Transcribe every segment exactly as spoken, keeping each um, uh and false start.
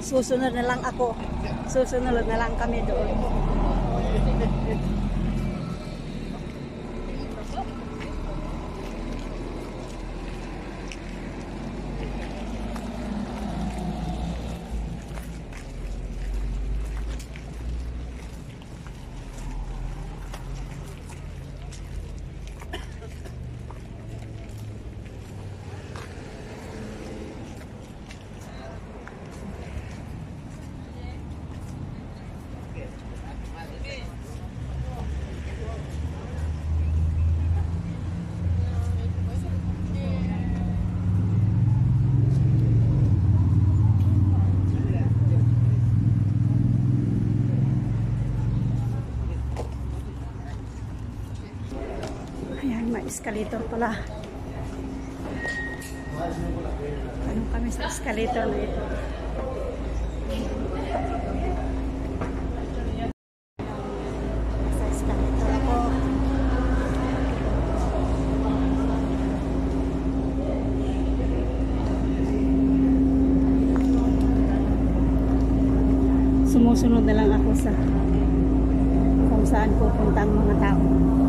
Susunod na lang ako. Susunod na lang kami doon. Ayan, may escalator pala. Ano kami sa escalator na ito? Sa escalator ako. Sumusunod na lang ako sa kung saan pupunta ang mga tao.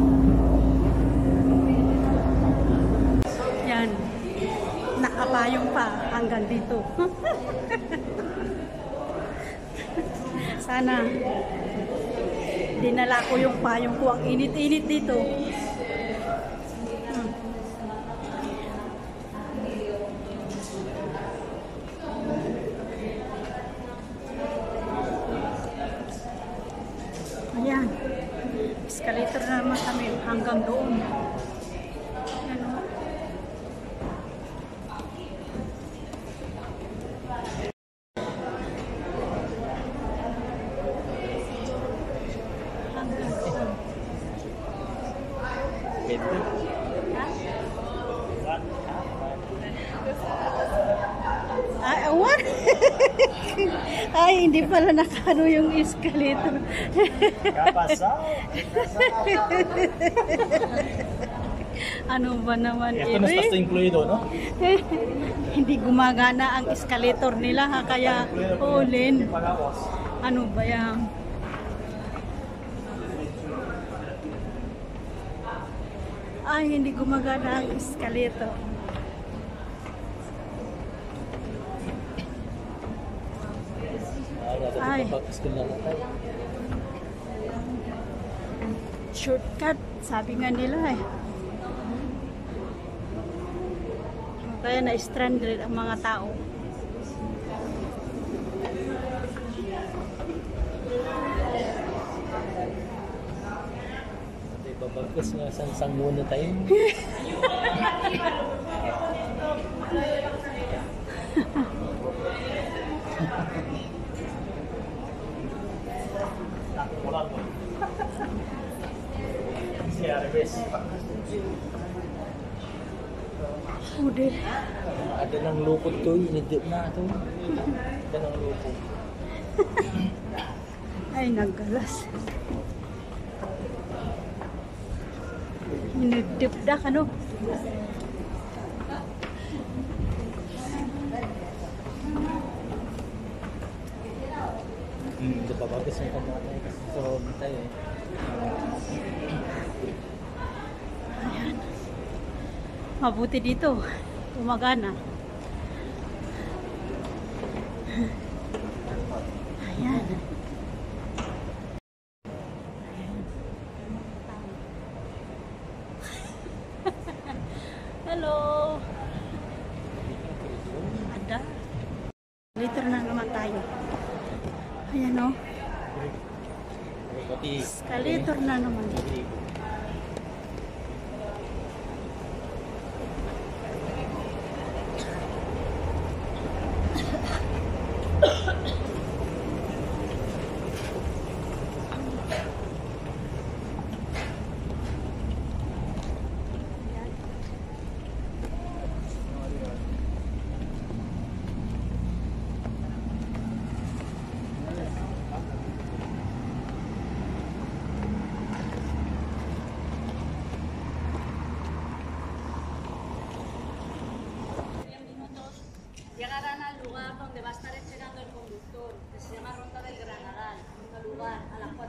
Yan, nakapayong pa hanggang dito. Sana dinala ko yung payong ko. Ang init-init dito. Hmm. Ayan, escalator na naman kami hanggang doon. Ayan, o. Ay, what? Ay, hindi pala nakano yung escalator. Ano ba naman ito? Ito na basta incluido, no? Hindi gumagana ang escalator nila, ha? Kaya ulin. Ano ba yan? Ay, hindi gumagana ang escalator. Ay. Shortcut, sabi nga nila eh. Kaya na-stranded ang mga tao. Babagkas nga sang-sang muna tayo. Udah. Ada nang lupot to, inidip na to. Ada nang lupot. Ay, naggalas. Inidip na kano. Hmm, ito babagas yung kamata kasi sa hobby tayo eh. Ayan. Mabuti dito. Umagana. Ayan. Hello. Ada. Later na naman tayo. Ayan o. Escalator na naman dito.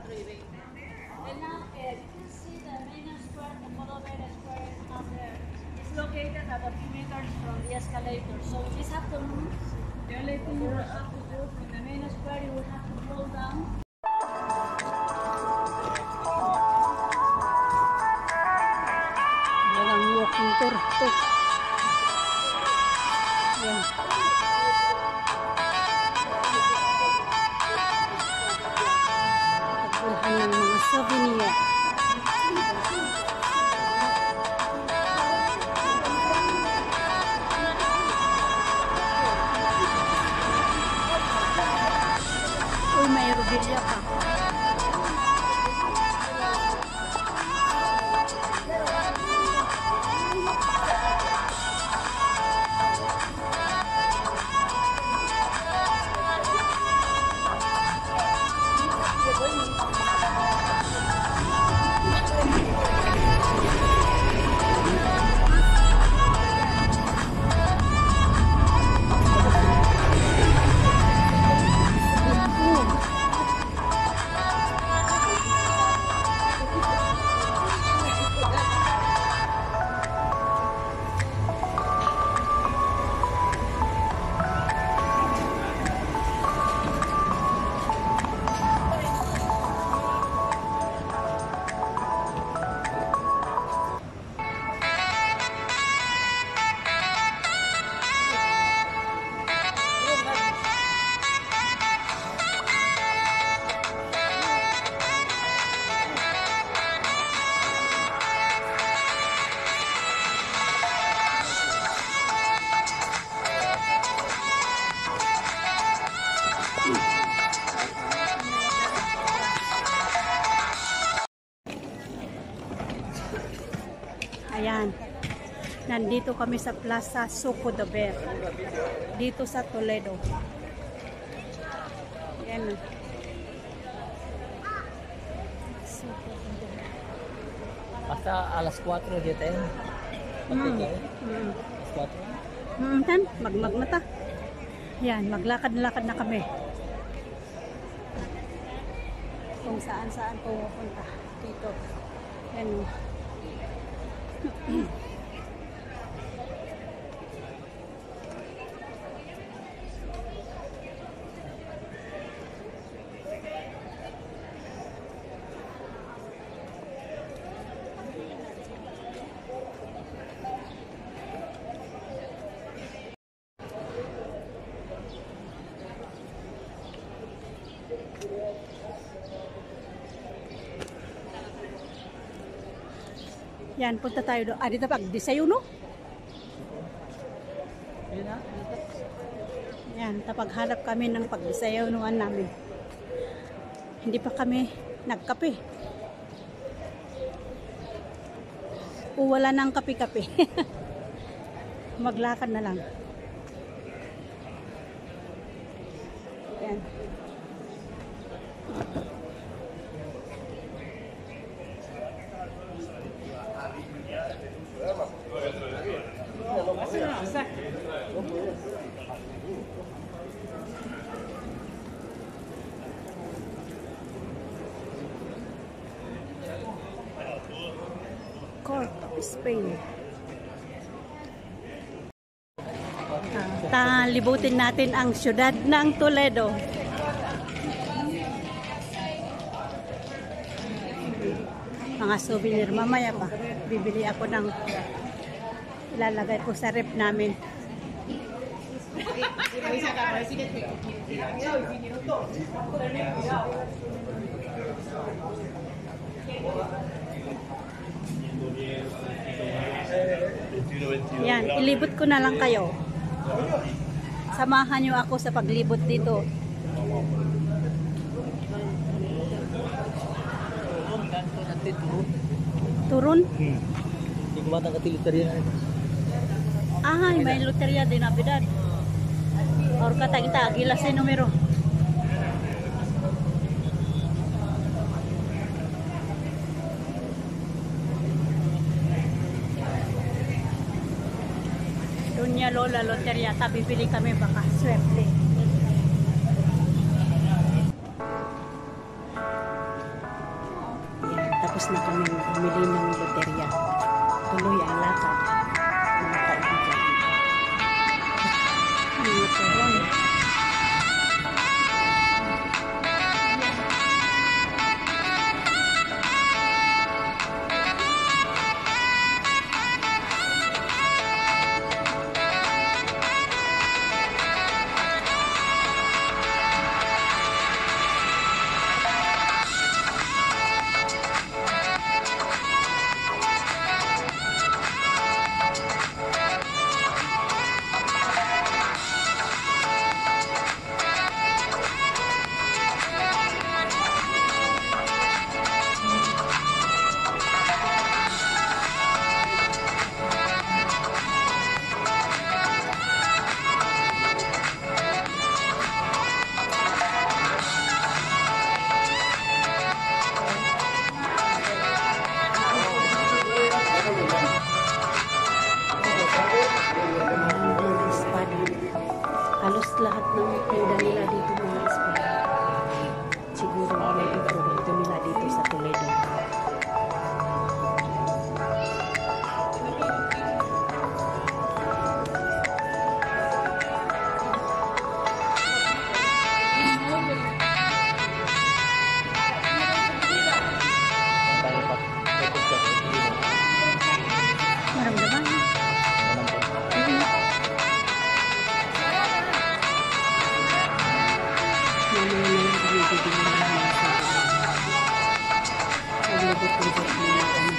prohibit. And now, uh, you can see the main square, the Polovera Square up there. It's located at a few meters from the escalator. So this afternoon, the only thing you will have to do from the main square, you will have to roll down. Walang walking tour to. Yan. Pagpulhan ng mga souvenir. Uy, may rubilya pa. Ayan. Nandito kami sa Plaza Suco de Ver. Dito sa Toledo. Ayan. Suco de Ver. Hasta alas cuatro dia tayo. Mm. Okay, Mm. alas cuatro. Mm, tan, magmag na ta. Ayan, maglakad-lakad na kami. Kung saan-saan pupunta. Dito. Ayan. Yan, punta tayo doon. Ah, dito pag desayuno. Yun na. Yan, tapaghanap kami ng pagdesayunuan namin. Hindi pa kami nagkape. O wala nang kape-kape. Maglakad na lang. Yan. Court of Spain. Ah, libutin natin ang syudad ng Toledo. Mga souvenir. Mamaya pa, bibili ako ng ilalagay ko sa rep namin. Yan, ilibot ko na lang kayo. Samahan nyo ako sa paglibot dito. Turun? Hmm. Hindi kumatang katiliterya na ito. Ah, may loterya din Navidad. Or katagita, gilas ay numero. Dunya Lola Loterya, tabibili kami baka swerte. Tapos na kami bumili ng loterya. Tuloy ang lakad. Mga kaibigan. Mga tuwan. Halos lahat ng tinda nila dito mga espada. Siguro may produkto nila dito sa Toledo. Tayo pa. Ito ka. Maramdaman. Mamaya na lang kami bibigyan ng mga sa paglubot-lubot nila kami.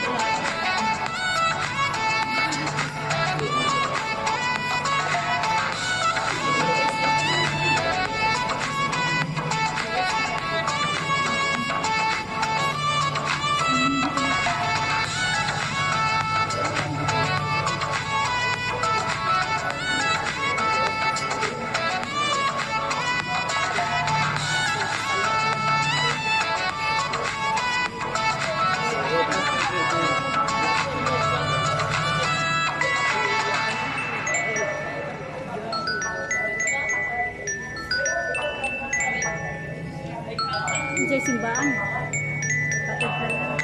Diyan simbahan. Patid na lang.